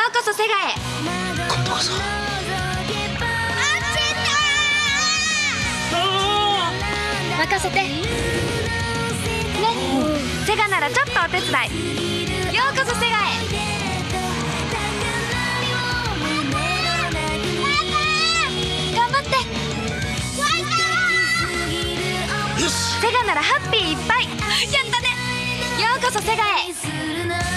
うこそセガへ。 今度こそ。 任せてね。セガならちょっとお手伝い。ようこそセガへ。頑張って。 よし。 セガならハッピーいっぱい。やったね。ようこそセガへ。